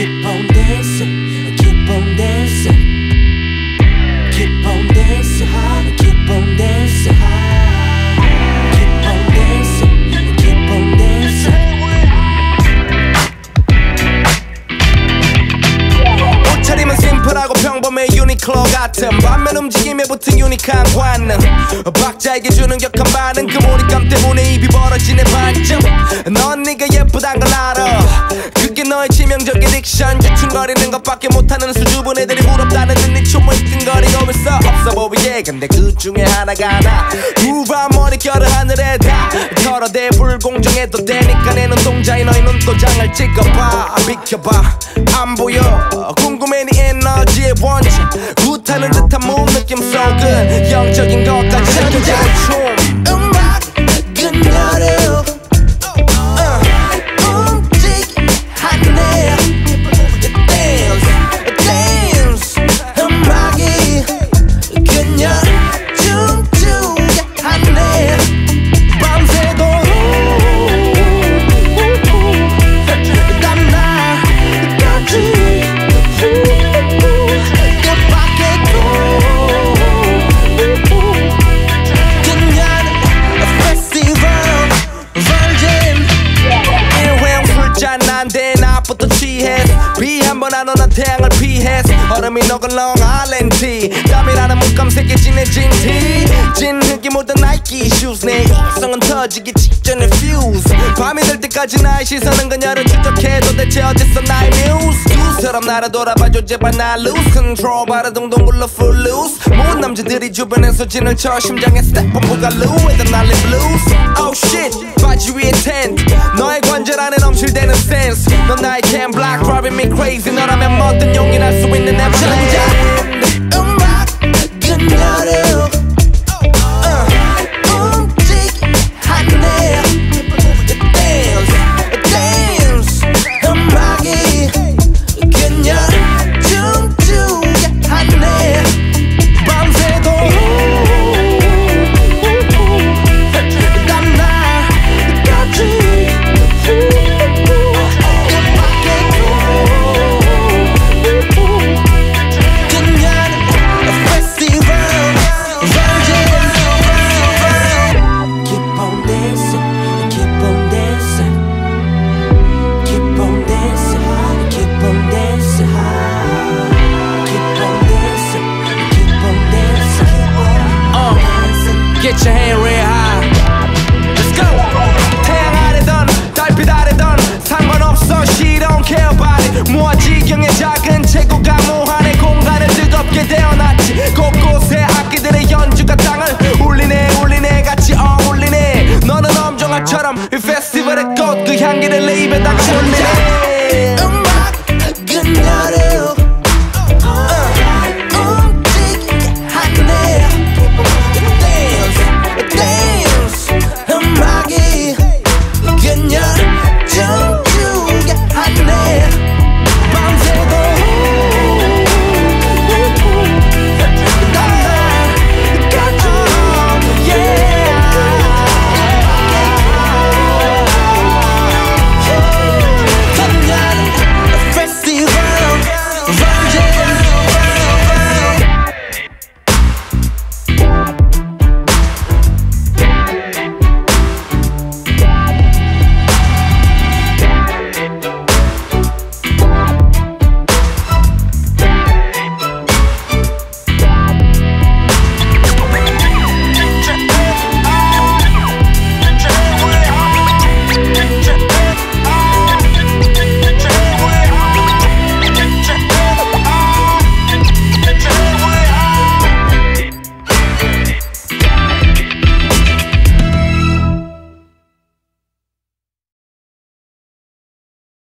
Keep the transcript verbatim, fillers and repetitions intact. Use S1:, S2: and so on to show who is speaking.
S1: Keep on dancing, keep on dancing, keep on dancing, keep on dancing, keep on dancing, keep on dancing. 옷차림은 심플하고 평범해 유니클로 같은 반면 움직임에 붙은 유니크한 관능 박자에게 주는 격한 반응 그 몰입감 때문에 입이 벌어지는 반점 넌 네가 예쁘단 걸 알아 그게 너의 치명적인 딕션 주춤거리는 것밖에 못하는 수줍은 애들이 부럽다는 듯 네 춤을 띵거리고 있어 없어 보이게 근데 그 중에 하나가 나 우한 머릿결을 하늘에 다 털어대 불공정해도 되니까 내 눈동자에 너의 눈도장을 찍어봐 비켜봐 안 보여 궁금해 네 에너지의 원천 굿하는 듯한 몸 느낌 속은 영적인 것까지 느껴지는 춤 음악 그녀를 나부터 취했어 비 한 번 안 오나 태양을 피했어 얼음이 녹은 롱아일랜드 땀이라는 물감색에 진해진 티 진 흙이 묻은 나이키 슈즈 내 이성은 터지기 직전에 퓨즈 밤이 될 때까지 나의 시선은 그녀를 추적해 도대체 어딨어 나의 뮤즈 두처럼 나를 돌아봐줘 제발 나 lose control 바라동동 굴러 full loose 모든 남자들이 주변에서 진을 쳐 심장에 스텝 범부가 루에다 날린 blues oh shit 바지 위에 텐트 너의 관절 안에 넘실대는 센스 넌 나의 can block driving me crazy 너라면 뭐든 용인할 수 있는 앱플랜드 음악 그녀를 Get your hand real high. Let's go. 태양 아래던 달빛 아래던 상관없어. She don't care about it. 무아지경의 작은 체구가 무한의 공간을 뜨겁게 데워놨지. 곳곳에 악기들의 연주가 땅을 울리네 울리네 같이 어울리네. 너는 엄정아처럼 이 페스티벌의 꽃 그 향기를 내 입에다가